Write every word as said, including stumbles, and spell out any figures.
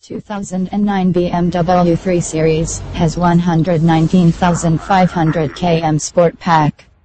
two thousand nine B M W three Series has one hundred nineteen thousand five hundred kilometers Sport Pack.